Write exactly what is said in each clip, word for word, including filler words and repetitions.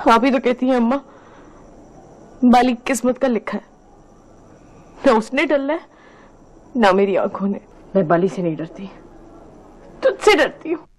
आप ही तो कहती हैं अम्मा, बाली किस्मत का लिखा है, ना उसने डरना है ना मेरी आंखों ने। मैं बाली से नहीं डरती, तुझसे डरती हूँ,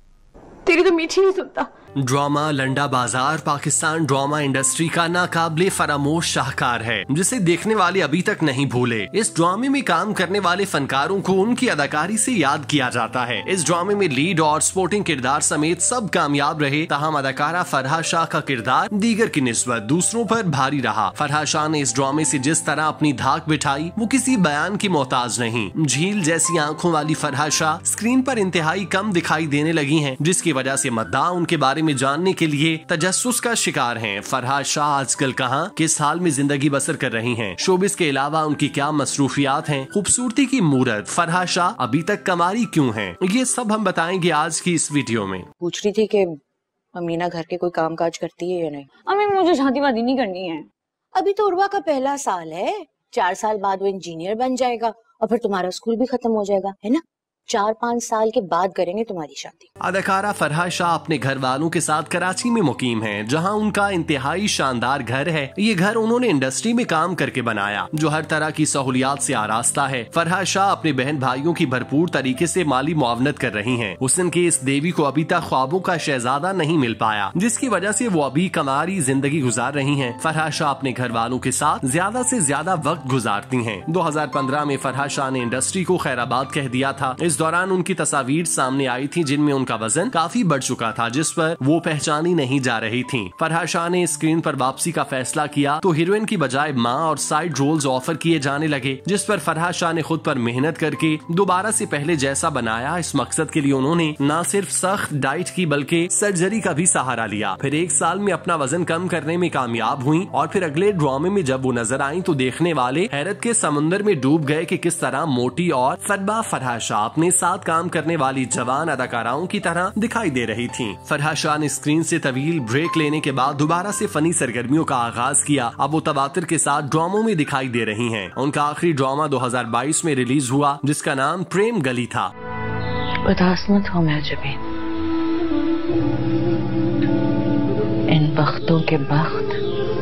तेरी तो मीठी नहीं सुनता। ड्रामा लंडा बाजार पाकिस्तान ड्रामा इंडस्ट्री का नाकाबिले फरामोश शाहकार है, जिसे देखने वाले अभी तक नहीं भूले। इस ड्रामे में काम करने वाले फनकारों को उनकी अदाकारी से याद किया जाता है। इस ड्रामे में लीड और स्पोर्टिंग किरदार समेत सब कामयाब रहे, तहम अदाकारा फरहा शाह का किरदार दीगर की निस्बत दूसरों पर भारी रहा। फरहा शाह ने इस ड्रामे से जिस तरह अपनी धाक बिठाई वो किसी बयान की मोहताज नहीं। झील जैसी आंखों वाली फरहा शाह स्क्रीन पर इंतहाई कम दिखाई देने लगी है, जिसकी वजह से मद्दाह उनके बारे में जानने के लिए तजस्सुस का शिकार हैं। फरहा शाह आजकल कहां किस हाल में जिंदगी बसर कर रही हैं, शोबिस के अलावा उनकी क्या मसरूफियात हैं, खूबसूरती की मूरत फरहा शाह अभी तक कमारी क्यों हैं, ये सब हम बताएंगे आज की इस वीडियो में। पूछ रही थी कि अमीना घर के कोई काम काज करती है या नहीं। अम्मी मुझे शादी वादी नहीं करनी है। अभी तो उर्वा का पहला साल है, चार साल बाद वो इंजीनियर बन जाएगा और फिर तुम्हारा स्कूल भी खत्म हो जाएगा, है ना। चार पाँच साल के बाद करेंगे तुम्हारी शादी। अदाकारा फरहा शाह अपने घर वालों के साथ कराची में मुकीम हैं, जहां उनका इंतहाई शानदार घर है। ये घर उन्होंने इंडस्ट्री में काम करके बनाया, जो हर तरह की सहूलियात से आरास्ता है। फरहा शाह अपने बहन भाइयों की भरपूर तरीके से माली मुआवनत कर रही हैं। हुस्न के इस देवी को अभी तक ख्वाबों का शहजादा नहीं मिल पाया, जिसकी वजह से वो अभी कमारी जिंदगी गुजार रही हैं। फरहा शाह अपने घर वालों के साथ ज्यादा से ज्यादा वक्त गुजारती हैं। दो हजार पंद्रह में फरहा शाह ने इंडस्ट्री को खैराबाद कह दिया था। इस दौरान उनकी तस्वीर सामने आई थी, जिनमें उनका वजन काफी बढ़ चुका था, जिस पर वो पहचानी नहीं जा रही थी। फरहा शाह ने स्क्रीन पर वापसी का फैसला किया तो हीरोइन की बजाय मां और साइड रोल्स ऑफर किए जाने लगे, जिस पर फरहा शाह ने खुद पर मेहनत करके दोबारा से पहले जैसा बनाया। इस मकसद के लिए उन्होंने न सिर्फ सख्त डाइट की बल्कि सर्जरी का भी सहारा लिया। फिर एक साल में अपना वजन कम करने में कामयाब हुई और फिर अगले ड्रामे में जब वो नजर आई तो देखने वाले हैरत के समुंदर में डूब गए कि किस तरह मोटी और फतबा फरहा शाह अपने साथ काम करने वाली जवान अदाकाराओं की तरह दिखाई दे रही थीं। फरहा शाह ने स्क्रीन से तवील ब्रेक लेने के बाद दोबारा से फनी सरगर्मियों का आगाज किया। अब वो तवातर के साथ ड्रामों में दिखाई दे रही हैं। उनका आखिरी ड्रामा दो हजार बाईस में रिलीज हुआ, जिसका नाम प्रेम गली था। उदास मत हो महजबीन, इन बख्तों के बख्त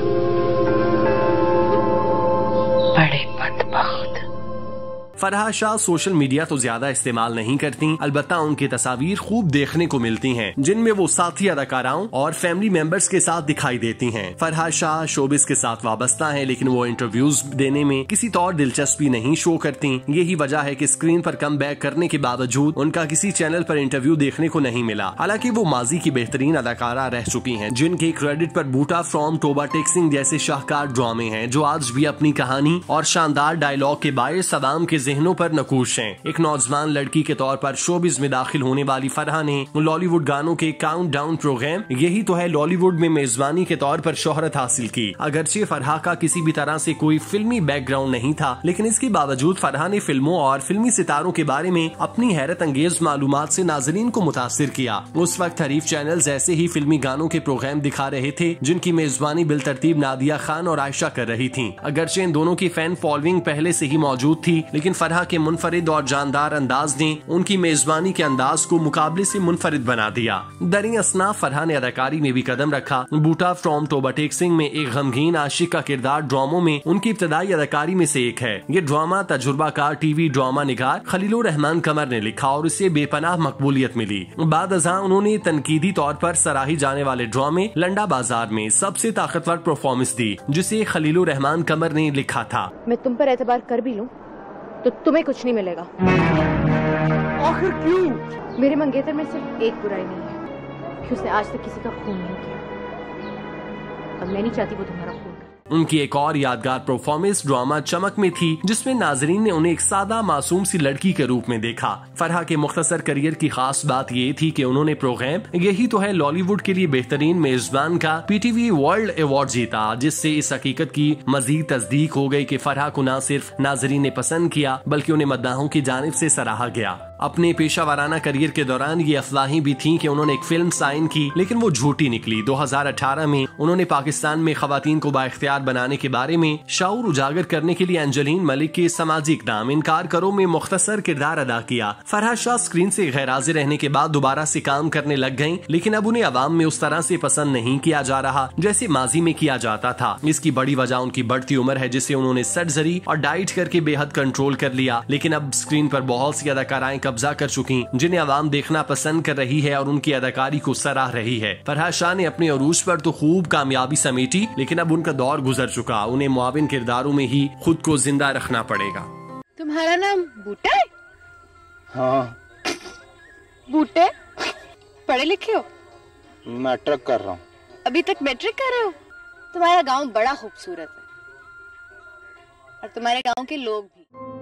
बड़े बदबख्त। फरहा शाह सोशल मीडिया तो ज्यादा इस्तेमाल नहीं करती, अलबत्ता उनकी तस्वीर खूब देखने को मिलती हैं, जिनमें वो साथी अदाकाराओं और फैमिली मेंबर्स के साथ दिखाई देती हैं। फरहा शाह शोबिस के साथ वाबस्ता हैं, लेकिन वो इंटरव्यूज देने में किसी तौर दिलचस्पी नहीं शो करती। यही वजह है कि स्क्रीन पर कम बैक करने के बावजूद उनका किसी चैनल पर इंटरव्यू देखने को नहीं मिला। हालांकि वो माजी की बेहतरीन अदाकारा रह चुकी हैं, जिनके क्रेडिट पर बूटा फ्रॉम टोबा टेक्सिंग जैसे शाहकार ड्रामे हैं, जो आज भी अपनी कहानी और शानदार डायलॉग के बायस अवाम के जहनों पर नकूश हैं। एक नौजवान लड़की के तौर पर शोबिस में दाखिल होने वाली फरहा ने लॉलीवुड गानों के काउंट डाउन प्रोग्राम यही तो है लॉलीवुड में मेजबानी के तौर पर शोहरत हासिल की। अगरचे फरहा का किसी भी तरह से कोई फिल्मी बैकग्राउंड नहीं था, लेकिन इसके बावजूद फरहा ने फिल्मों और फिल्मी सितारों के बारे में अपनी हैरत अंगेज मालूमात से नाजरीन को मुतासिर किया। उस वक्त हरीफ चैनल ऐसे ही फिल्मी गानों के प्रोग्राम दिखा रहे थे, जिनकी मेजबानी बिलतरतीब नादिया खान और आयशा कर रही थी। अगरचे इन दोनों की फैन फॉलोइंग पहले से ही मौजूद थी, लेकिन फरहा के मुनफरिद और जानदार अंदाज ने उनकी मेजबानी के अंदाज को मुकाबले से मुनफरिद बना दिया। दरी असना फरहा ने अदाकारी में भी कदम रखा। बूटा फ्रॉम टोबा टेक्सिंग में एक गमगीन आशिक का किरदार ड्रामों में उनकी इब्तदाई अदाकारी में से एक है। ये ड्रामा तजुर्बाकार टीवी ड्रामा निगार खलीलुर रहमान कमर ने लिखा और इसे बेपनाह मकबूलियत मिली। बाद अज़ां उन्होंने तनकीदी तौर पर सराही जाने वाले ड्रामे लंडा बाजार में सबसे ताकतवर परफॉर्मेंस दी, जिसे खलीलुर रहमान कमर ने लिखा था। मैं तुम पर एतबार कर भी लूं तो तुम्हें कुछ नहीं मिलेगा। आखिर क्यों? मेरे मंगेतर में सिर्फ एक बुराई नहीं है कि उसने आज तक किसी का खून नहीं किया, और मैं नहीं चाहती वो तुम्हारा खून करे। उनकी एक और यादगार परफॉर्मेंस ड्रामा चमक में थी, जिसमें नाजरीन ने उन्हें एक सादा मासूम सी लड़की के रूप में देखा। फरहा के मुख्तसर करियर की खास बात ये थी कि उन्होंने प्रोग्राम यही तो है लॉलीवुड के लिए बेहतरीन मेजबान का पीटीवी वर्ल्ड अवार्ड जीता, जिससे इस हकीकत की मजीद तस्दीक हो गई कि फरहा को न सिर्फ नाजरीन ने पसंद किया बल्कि उन्हें मद्दाहों की जानिब से सराहा गया। अपने पेशा वाराना करियर के दौरान ये अफवाहें भी थीं कि उन्होंने एक फिल्म साइन की, लेकिन वो झूठी निकली। दो हज़ार अठारह में उन्होंने पाकिस्तान में खवातीन को बाइख्तियार बनाने के बारे में शाऊर उजागर करने के लिए एंजेलिन मलिक के सामाजिक नाम इनकार करो में मुख्तसर किरदार अदा किया। फरहाद शाह स्क्रीन से गैर हाजिर रहने के बाद दोबारा से काम करने लग गयी, लेकिन अब उन्हें अवाम में उस तरह से पसंद नहीं किया जा रहा जैसे माजी में किया जाता था। इसकी बड़ी वजह उनकी बढ़ती उम्र है, जिसे उन्होंने सर्जरी और डाइट करके बेहद कंट्रोल कर लिया। लेकिन अब स्क्रीन पर बहुत सी अदाकाराएं कब्जा कर चुकी, जिन्हें आवाम देखना पसंद कर रही है और उनकी अदाकारी को सराह रही है। फरहाद शाह ने अपने अरूज पर तो खूब कामयाबी समेटी, लेकिन अब उनका दौर गुजर चुका। उन्हें मुआविन किरदारों में ही खुद को जिंदा रखना पड़ेगा। तुम्हारा नाम बूटा है? हाँ। बूटे, पढ़े लिखे हो? मैट्रिक कर रहा हूँ। अभी तक मैट्रिक कर रहे हो? तुम्हारा गांव बड़ा खूबसूरत है और तुम्हारे गांव के लोग भी।